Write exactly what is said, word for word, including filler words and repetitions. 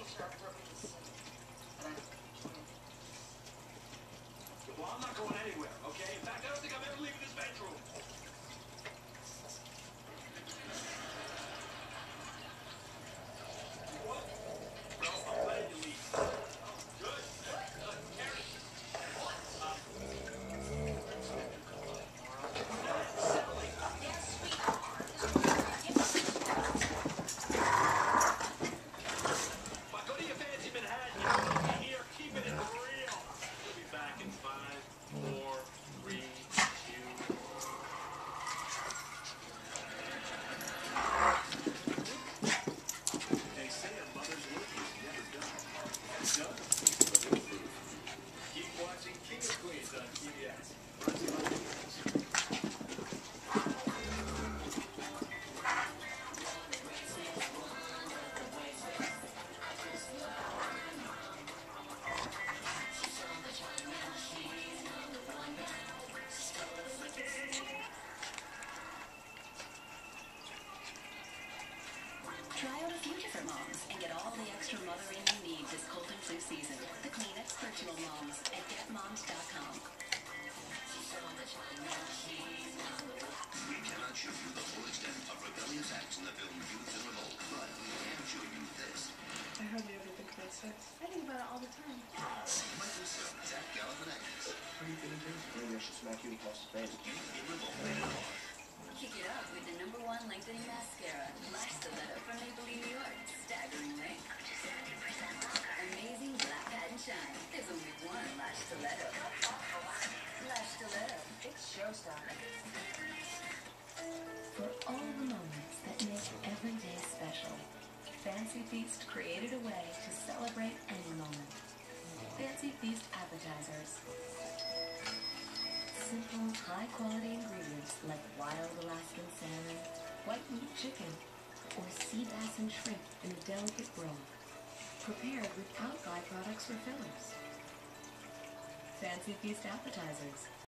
Well, I'm not going anywhere, okay? In fact, I don't think I'm ever leaving this bedroom. What? No, I'm letting you leave. Oh, good. Uh, Terry. What? Uh, settling. Yes, sweetheart. But go to your fancy Manhattan. You're here keeping it real. We'll be back in five, four, three, two. They say a mother's work is never done. It's done, but it'll prove. Keep watching King of Queens on T V S. Try out a few different moms and get all the extra mothering you need this cold and flu season. The Kleenex Virtual Moms at get moms dot com. We cannot show you the full extent of rebellious acts in the film Youth in Revolt, but we can show you this. I hardly ever think about sex. I think about it all the time. Michael Cera, Zach Galifianakis. What are you gonna do? Maybe I should smack you across the face. Youth in Revolt. Kick it up with the number one lengthening mascara, Lash Stiletto from Maybelline, New York. Staggering length. Amazing black patent shine. There's only one Lash Stiletto. Lash Stiletto. It's showstopping. For all the moments that make every day special, Fancy Feast created a way to celebrate any moment. Fancy Feast appetizers. Simple, high-quality ingredients like wild Alaskan salmon, white meat chicken, or sea bass and shrimp in a delicate broth, prepared without byproducts or fillers. Fancy Feast appetizers.